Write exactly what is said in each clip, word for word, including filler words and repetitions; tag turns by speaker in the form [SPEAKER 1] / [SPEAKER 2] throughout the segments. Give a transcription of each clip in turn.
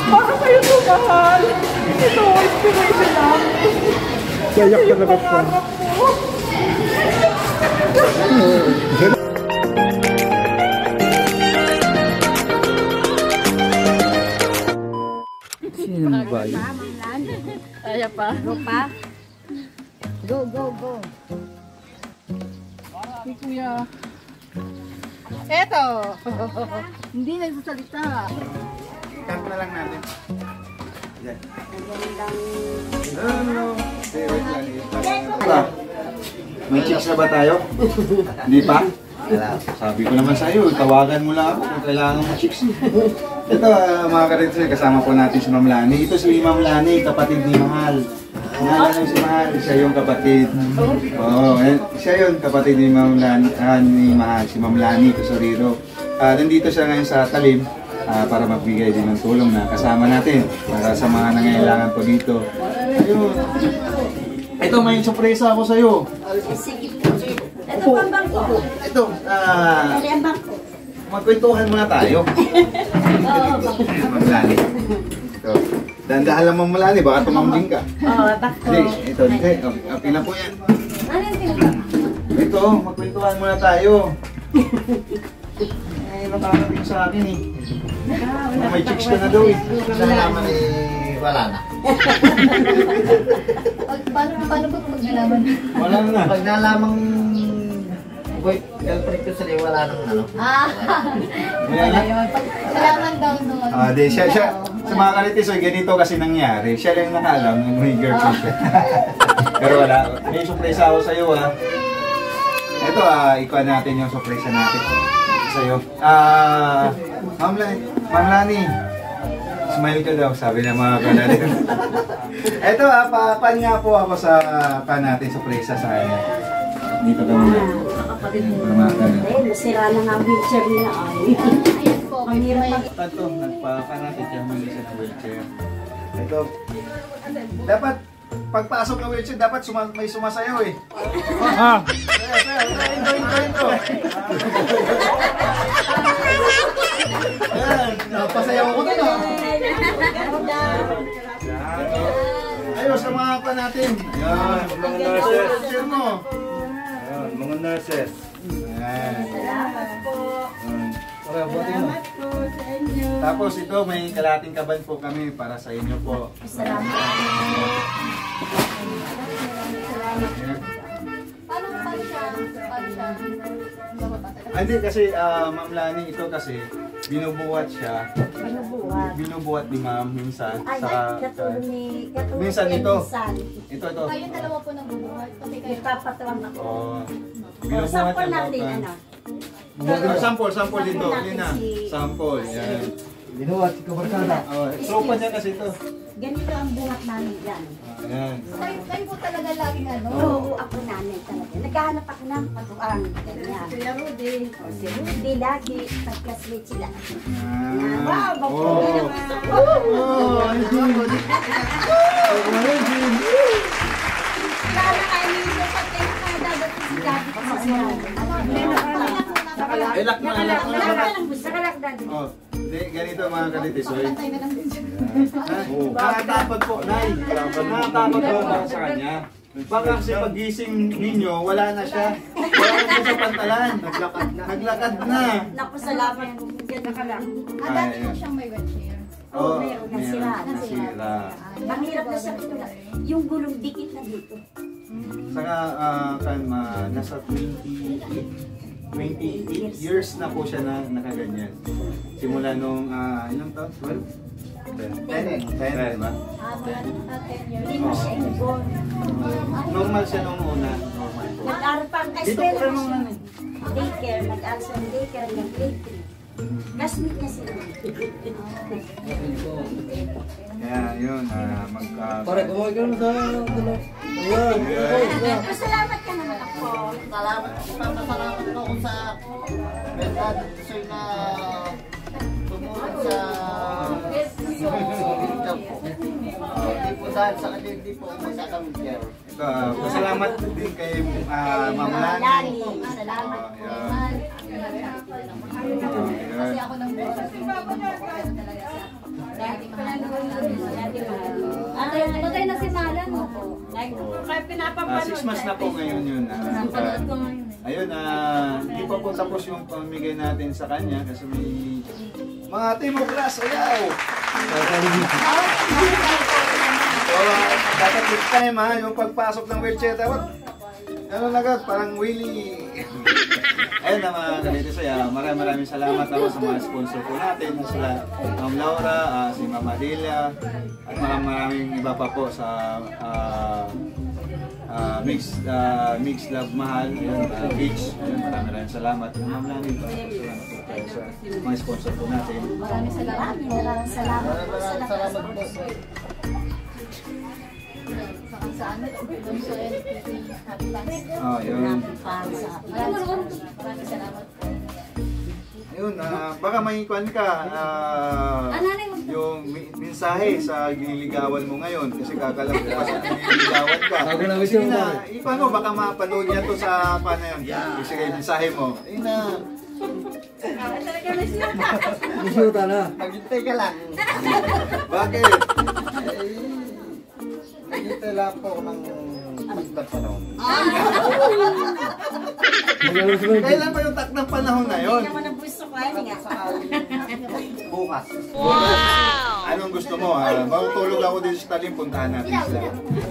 [SPEAKER 1] Para kayo tumahal. Ito, inspiration lang.
[SPEAKER 2] Kayak talaga siya. Sino ba yun?
[SPEAKER 3] Kaya pa.
[SPEAKER 4] Go pa. Go, go, go.
[SPEAKER 3] Si Kuya. Eto. Hindi nagsasalita.
[SPEAKER 2] Cut na lang natin. Yan.
[SPEAKER 4] Magandang...
[SPEAKER 2] Ano? May chicks na ba tayo? Hindi pa? Sabi ko naman sa'yo, tawagan mo lang ako kung kailangan mo chicks. Ito uh, mga ka-Red, kasama po natin si Ma'am Lani. Ito si Ma'am Lani, kapatid ni Mahal. Naalala si Mahal, siya yung kapatid. Oo, oh, siya yung kapatid ni Ma'am Lani, uh, ni Mahal, si Ma'am Lani Kusuriro. Uh, nandito siya ngayon sa Talim uh, para magbigay din ng tulong na kasama natin para sa mga nangailangan po dito. Ayun. Ito, may sorpresa ako sa'yo.
[SPEAKER 4] Sige po. Ito po ang bangko.
[SPEAKER 2] Ito, ah...
[SPEAKER 4] Ito ang bangko.
[SPEAKER 2] magkwentuhan muna tayo. Ma'am Lani. Ito. Dandahan lang Ma'am Lani, baka tumambling ka.
[SPEAKER 4] Oo, bangko.
[SPEAKER 2] Hindi, ito, hindi. Okay na po yan.
[SPEAKER 4] Ano yung tinatawag?
[SPEAKER 2] Ito, magkwentuhan muna tayo. Eh, nakarating sa akin eh. May chicks ka na daw eh.
[SPEAKER 5] Nalaman eh, wala na.
[SPEAKER 4] Paano, paano ba pag nalaman?
[SPEAKER 2] Wala na.
[SPEAKER 5] Pag nalamang boy, girlfriend ko sila, wala nang ano.
[SPEAKER 4] Ah,
[SPEAKER 2] Wala na.
[SPEAKER 4] nalaman daw doon.
[SPEAKER 2] Ah, di siya, siya. Sa mga kalitis, so, ganito kasi nangyari. Siya lang nakaalam na may girlfriend siya. Pero wala. May surpresa ako sa'yo ha. Ito ah, ikuha natin yung surpresa natin sa'yo. Ah, Ma'am Lani, Ma'am Lani. Smile ka daw, sabi ng mga kanatin. Ito ah, papan nga po ako sa pan natin, surpresa sa kanya. Dito ka muna.
[SPEAKER 4] Kapatid mo. Eh, nasira na nga wheelchair niya ay. Ayan po. Ang hirap mag...
[SPEAKER 2] Ito, nagpapan natin siya muli siya ng wheelchair. Ito. Dapat, pagpasok ng wheelchair, dapat suma may sumasayaw eh. Ah! Ito, ito, ito. Ayan, napasayaw ko din ah. Ayos, sa mga pa natin. Ayan, mga nurses. Wheelchair mo. Ayan, mga nurses. Ayan.
[SPEAKER 4] Salamat po.
[SPEAKER 2] Salamat po sa inyo. Tapos ito, may kalating kaban po kami para sa inyo po.
[SPEAKER 4] Salamat.
[SPEAKER 2] Ayan.
[SPEAKER 4] Paano pa siya? Paano siya?
[SPEAKER 2] Ah, hindi kasi ah, Ma'am Lani, ito kasi binubuhat siya.
[SPEAKER 4] Binubuhat.
[SPEAKER 2] Binubuhat ni Ma'am minsan.
[SPEAKER 4] Ay,
[SPEAKER 2] Sa,
[SPEAKER 4] katulong ni... Katulong
[SPEAKER 2] minsan
[SPEAKER 4] ni
[SPEAKER 2] ito.
[SPEAKER 4] Minsan.
[SPEAKER 2] Ito, ito.
[SPEAKER 4] Kayo dalawa po nang bubuhat. Kasi kayo papatuwang ako.
[SPEAKER 2] Oh,
[SPEAKER 4] O,
[SPEAKER 2] binubuhat
[SPEAKER 4] sample
[SPEAKER 2] niya
[SPEAKER 4] natin,
[SPEAKER 2] daw
[SPEAKER 4] ano?
[SPEAKER 2] ka. Sample, sample dito.
[SPEAKER 4] Sample
[SPEAKER 2] Yun na.
[SPEAKER 4] natin si-
[SPEAKER 2] Sample. Yan.
[SPEAKER 5] Binuhat, ikaw barkada.
[SPEAKER 2] Oh, tropa niya kasi ito.
[SPEAKER 4] Ganito ang buhat namin dyan.
[SPEAKER 2] Ayan.
[SPEAKER 4] Kayo, kayo po talaga laging ano? Oo, ako nanay talaga. Naghahanap ako ng patuan. Ganyan. Si Rudy. O, si Rudy lagi. Pag-classmate sila.
[SPEAKER 2] Ah.
[SPEAKER 4] Wow,
[SPEAKER 2] Oh.
[SPEAKER 4] bakit?
[SPEAKER 2] Oh, ay, good.
[SPEAKER 4] Lalo kayo ninyo sa kayo na dadating si Gabi ko sa siya.
[SPEAKER 2] Eh, lock mo, lock mo, lock mo.
[SPEAKER 4] Nakalak daddy.
[SPEAKER 2] Oh, di, ganito mga kalitis. So, nakakapag po, Nay. Nakakapag po para sa kanya. Baka kasi pagising ninyo, wala na siya. Wala na siya sa pantalan. Naglakad na. Naglakad na.
[SPEAKER 4] Naku, salamat. Yan nakalak.
[SPEAKER 2] Ah, dati po
[SPEAKER 4] siyang may wheelchair.
[SPEAKER 2] Oo,
[SPEAKER 4] Oo, meron. Nasira.
[SPEAKER 2] meron. Nasira.
[SPEAKER 4] Ang hirap na siya. Yung gulong dikit na dito.
[SPEAKER 2] Saka, ah, kan, ma, nasa twenty-eight, twenty-eight years na po siya na nakaganyan. Simula nung, ah, ilang taon? twelve? ten. ten, ten, diba?
[SPEAKER 4] Ah, mga ten years. Hindi mo siya inborn.
[SPEAKER 2] Normal siya nung una. Normal po.
[SPEAKER 4] Nag-aaral pa ang
[SPEAKER 2] Dito
[SPEAKER 4] eskwela
[SPEAKER 2] po
[SPEAKER 4] mo
[SPEAKER 2] nung
[SPEAKER 4] siya.
[SPEAKER 2] nanay.
[SPEAKER 4] Daycare. Nag-aaral siya ng daycare hanggang grade three. Classmate niya sila.
[SPEAKER 2] Kaya yun, ah, magka...
[SPEAKER 5] Pare, kumawag ka naman sa ano. Ayan, ayan.
[SPEAKER 4] Pasalamat ka naman ako.
[SPEAKER 5] Salamat, papasalamat ko ako sa Bernard Sir na tumulong sa job ko. Hindi po dahil sa kanya, hindi po ako magkakamigyan.
[SPEAKER 2] Ito, ah, pasalamat din kay ah, Ma'am Lani.
[SPEAKER 4] Lani. Salamat po.
[SPEAKER 2] Ayan.
[SPEAKER 4] Kasi ako nang buwan. Kasi talaga sa dati mahal.
[SPEAKER 1] Kaya
[SPEAKER 2] Ah,
[SPEAKER 1] pinapapanood.
[SPEAKER 2] six months na po ngayon yun. Ah,
[SPEAKER 3] Napanood ko ngayon.
[SPEAKER 2] ayun, ah, hindi pa po tapos yung pamigay natin sa kanya kasi may mga Timo Glass, ayaw! So, ah, dapat this time ha, yung pagpasok ng wheelchair, dapat ano na agad, parang wheelie. Ayun na mga ganito saya, maraming maraming salamat ako sa mga sponsor po natin, sila Ma'am Laura, ah, si Ma'am Adelia, at maraming maraming iba pa po sa ah, ah, Mix, ah, Mix Love Mahal, ayun, uh, Beach, ayun, maraming maraming salamat. Ma'am Lani, salamat po tayo sa mga sponsor po natin.
[SPEAKER 3] Maraming salamat po.
[SPEAKER 4] Maraming salamat po sa
[SPEAKER 5] Maraming
[SPEAKER 4] lakas.
[SPEAKER 5] salamat po.
[SPEAKER 3] Saka sa ano, doon sa L P P Happy Fans.
[SPEAKER 2] Oh, yun.
[SPEAKER 4] Fans.
[SPEAKER 3] Maraming maraming salamat po.
[SPEAKER 2] Ayun, ah, baka may kwan ka, ah, yung mi- mensahe sa giniligawan mo ngayon kasi kakalap ko kasi giniligawan ka. Sige na, ipano, baka mapanood niya to sa paano yun. Sige, mensahe mo. Ayun na.
[SPEAKER 5] Bisuta na. Maghintay ka lang.
[SPEAKER 2] Bakit?
[SPEAKER 5] Eh, maghintay lang po ng pagtatanong.
[SPEAKER 2] Kailan pa yung tak ng panahon na yun?
[SPEAKER 4] Hindi naman ang gusto ko ay nga.
[SPEAKER 5] Bukas.
[SPEAKER 2] Anong gusto mo? Ah, matutulog ako dito sa talim, puntahan natin sila.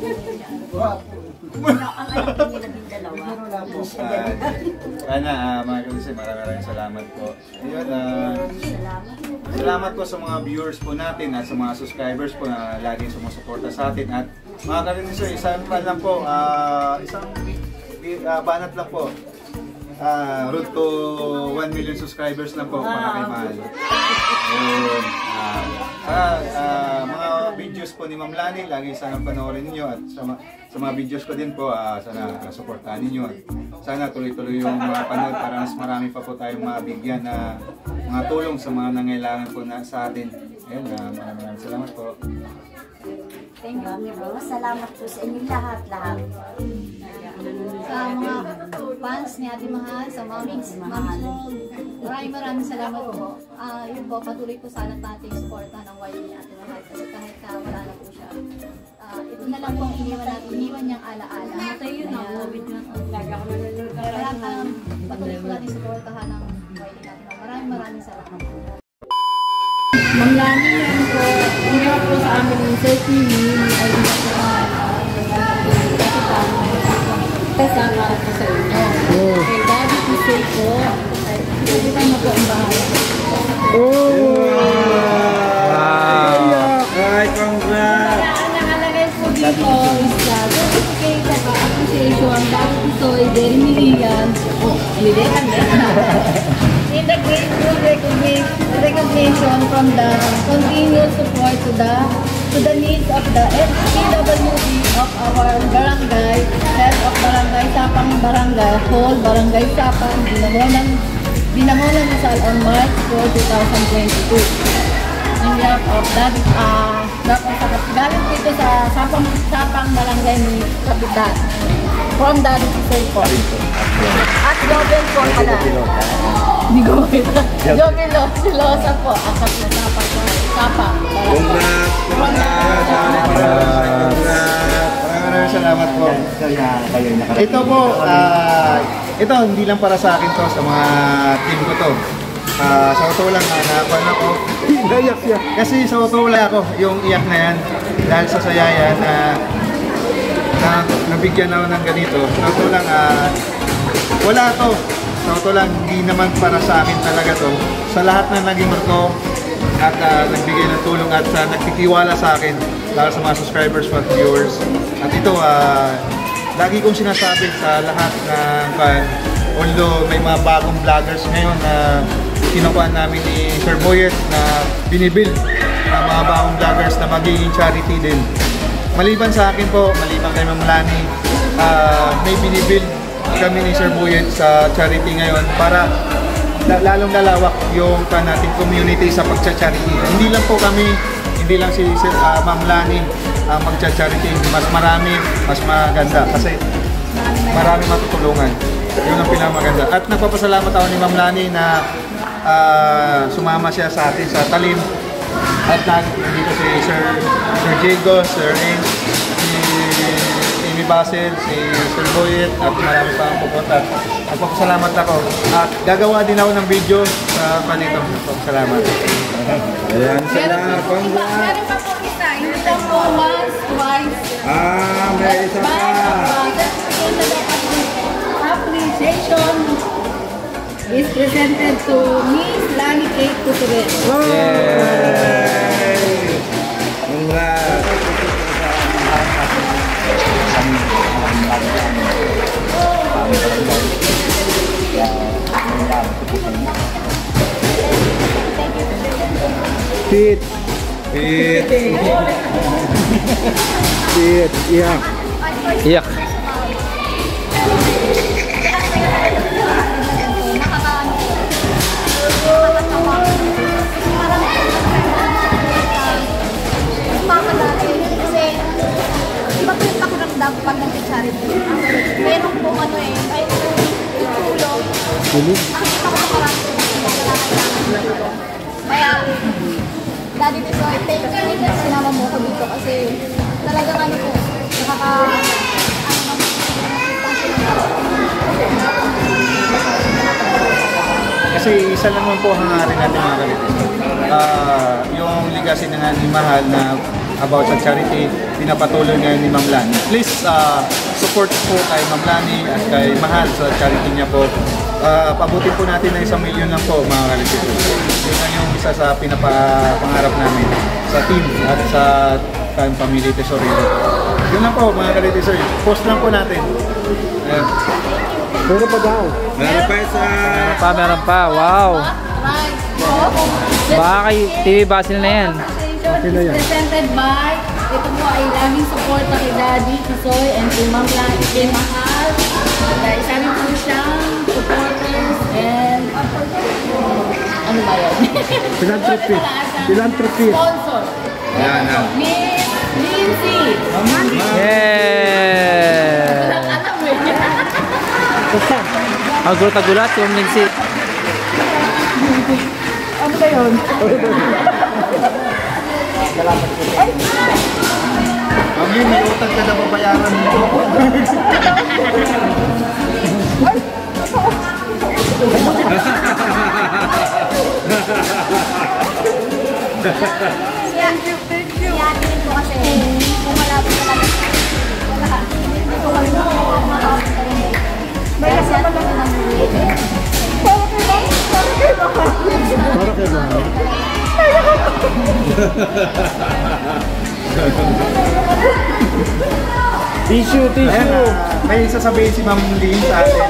[SPEAKER 4] Ang anak nila din dalawa.
[SPEAKER 2] Ah, Sana, ah, mga kalisa, maraming maraming salamat po. Ayun, ah,
[SPEAKER 4] Salamat.
[SPEAKER 2] salamat po sa mga viewers po natin at sa mga subscribers po na laging sumusuporta sa atin. At mga kalisa, isang pan lang po, ah, isang ah, banat lang po. Ah, road to one million subscribers lang po para kay Mahal. Ayun. Ah, ah, ah, mga videos po ni Ma'am Lani, lagi sanang panoorin niyo at sa, ma- sa mga videos ko din po, ah, sana uh, suportahan niyo. Sana tuloy-tuloy yung mga panood para mas marami pa po tayong mabigyan na mga tulong sa mga nangailangan po na sa atin. Ayun, ah, maraming maraming salamat po.
[SPEAKER 4] Thank you po. Salamat po sa inyo lahat-lahat.
[SPEAKER 3] Sa mga fans ni Ate Mahal, sa mga Mix Mahal, maraming maraming salamat po. Ah, yun po, patuloy po sana natin supportan ng wife ni Ate Mahal kasi kahit ka wala na po siya. Ah, ito na lang po ang iniwan natin, iniwan niyang alaala. Matay yun na, COVID na. Kaya um, patuloy po natin supportahan ng wife ni Ate Mahal. Maraming maraming salamat po. Ma'am Lani, yan po, iniwan po sa amin ng Sir Kimi, ay iniwan po naman. Kasama ako sa inyo. Kay Daddy Pusay po, ay kita mo po ang bahay.
[SPEAKER 2] Ay, congrats!
[SPEAKER 3] Ang nakalagay po dito is the certificate of appreciation, Daddy Pusay, Jerry Milian, oh, Milian, in the grateful recognition, recognition from the continued support to the to the needs of the F C W D of our barangay, head of barangay Sapang Barangay, whole barangay Sapang, Binangonan, Binangonan Rizal on March fourth, two thousand twenty-two. In behalf of that, uh, galing dito sa Sapang, Sapang Barangay ni Kapitan. From Daddy Pusay po. At Jobel po pala. Hindi ko makita. Jobel Lo, si Losa po. Akat na Sapang po. Sapang.
[SPEAKER 2] Congrats! Congrats! Maraming salamat po. Ito po, ah, ito hindi lang para sa akin to, sa mga team ko to. Ah, sa totoo lang, uh, nakuha na ko. Iyak siya. Kasi sa totoo lang ako, yung iyak na yan, dahil sa saya yan, na, na nabigyan ako ng ganito. Sa totoo lang, ah, wala to. Sa totoo lang, hindi naman para sa akin talaga to. Sa lahat na naging marko at uh, nagbigay ng tulong at uh, nagtitiwala sa akin, lalo sa mga subscribers at viewers. At ito, uh, lagi kong sinasabi sa lahat ng uh, although may mga bagong vloggers ngayon na kinukuha namin ni Sir Boyet na binibuild na mga bagong vloggers na magiging charity din. Maliban sa akin po, maliban kay Ma'am Lani, uh, may binibuild kami ni Sir Boyet sa charity ngayon para lalong lalawak yung ka nating community sa pagcha-charity. Hindi lang po kami, hindi lang si Sir uh, Ma'am Lani ang uh, magcha-charity, mas marami, mas maganda kasi marami matutulungan. Yun ang pinakamaganda. At nagpapasalamat ako ni Ma'am Lani na uh, sumama siya sa atin sa talim. At nandito si Sir Sir Diego, Sir Ains, si Jimmy Basil, si Sir Boyet, at marami pa ang pupunta. Nagpapasalamat ako. At gagawa din ako ng video sa panito. Nagpapasalamat. Ayan sila.
[SPEAKER 3] Meron pa po iba, meron pa po isa. Hindi lang po once, twice.
[SPEAKER 2] Ah, may isa pa.
[SPEAKER 3] Appreciation is presented to Miss Lani Kate Couturier.
[SPEAKER 2] Yay! Congrats!
[SPEAKER 1] Pit.
[SPEAKER 2] Pit.
[SPEAKER 1] Pit. Iyak.
[SPEAKER 6] Iyak.
[SPEAKER 4] Pag nag-charity, meron po ano eh, ay tulong.
[SPEAKER 1] Tulog.
[SPEAKER 4] Nakita ko sa karami ko na kaya, Daddy Tisoy, thank you na sinama mo ko dito kasi talagang ano po, nakaka, ano naman,
[SPEAKER 2] Kasi isa lang naman po hangarin natin mga kalitis. Uh, yung legacy na ni Mahal na about sa charity, pinapatuloy ngayon ni Ma'am Lani. Please uh, support po kay Ma'am Lani at kay Mahal sa charity niya po. Uh, pabutin po natin na isang milyon lang po mga kalitis. Yun yung isa sa pinapangarap namin sa team at sa Time Family Tesorino. Yun lang po mga kalitis. Post lang po natin. Ayan.
[SPEAKER 1] Meron pa daw.
[SPEAKER 2] Meron pa isa.
[SPEAKER 6] Meron pa, meron pa. Wow. Baka kay T V Basil na yan.
[SPEAKER 1] Okay na yan.
[SPEAKER 3] Presented by, ito po ay laging support na kay Daddy Tisoy and kay Ma'am Lani kay Mahal. Dahil isa rin po siyang supporters and ano ba yun?
[SPEAKER 1] Philanthropy. Philanthropy.
[SPEAKER 3] Sponsor.
[SPEAKER 2] Ayan, ayan.
[SPEAKER 3] Miss Lindsay.
[SPEAKER 6] Yeah!
[SPEAKER 3] Walang alam eh.
[SPEAKER 6] Ang gulat-gulat yung Lindsay.
[SPEAKER 1] Ano ba yun?
[SPEAKER 2] Mami, may utang ka na babayaran mo.
[SPEAKER 4] siya, siya din po kasi kung wala po talaga, wala, hindi po kami makakapit ka rin. Kaya siya din po nang
[SPEAKER 1] Para kay Mahal. Tissue,
[SPEAKER 2] Ayan,
[SPEAKER 1] tissue.
[SPEAKER 2] ah, may sasabihin si Ma'am Lynn sa atin.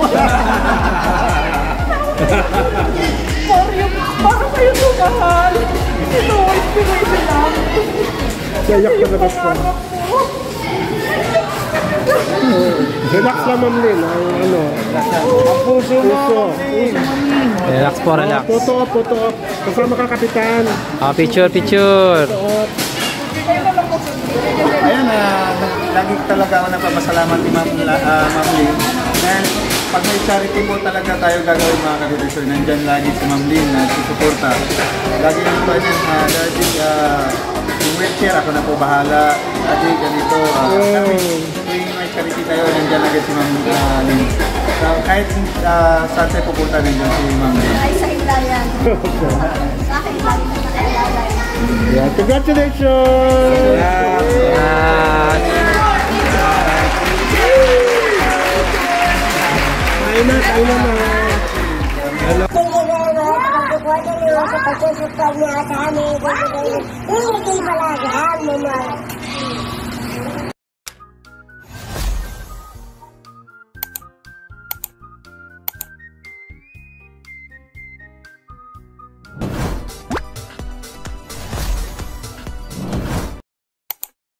[SPEAKER 1] Mario, para kayo tumahal. Ito, inspiration lang. Sayak ka na ba siya? Relax lang, Ma'am Lynn. Ang ano,
[SPEAKER 2] Ang puso mo,
[SPEAKER 1] puso.
[SPEAKER 2] Ma'am Lynn.
[SPEAKER 6] Relax po, relax.
[SPEAKER 1] Photo op, photo op. Kasama ka, Kapitan.
[SPEAKER 6] Ah, picture, picture.
[SPEAKER 1] Photo op.
[SPEAKER 2] Ayan, uh, lagi talaga ako napapasalamat ni Ma'am uh, Ma'am Lynn. And pag may charity po talaga tayo gagawin mga kadilisyon, nandyan lagi si Ma'am Lynn na susuporta. Lagi nang po din, uh, dati uh, yung wheelchair, ako na po bahala. Dati ganito, uh, kami, tuwing may charity tayo, nandyan lagi si Ma'am uh, Lynn. So, kahit uh, saan tayo pupunta, nandyan si Ma'am Lynn.
[SPEAKER 4] ay sa ilayan. Sa akin lagi na sa ilayan.
[SPEAKER 1] Yeah, congratulations!
[SPEAKER 6] Ah,
[SPEAKER 1] Kain na, kain na na.
[SPEAKER 7] Ini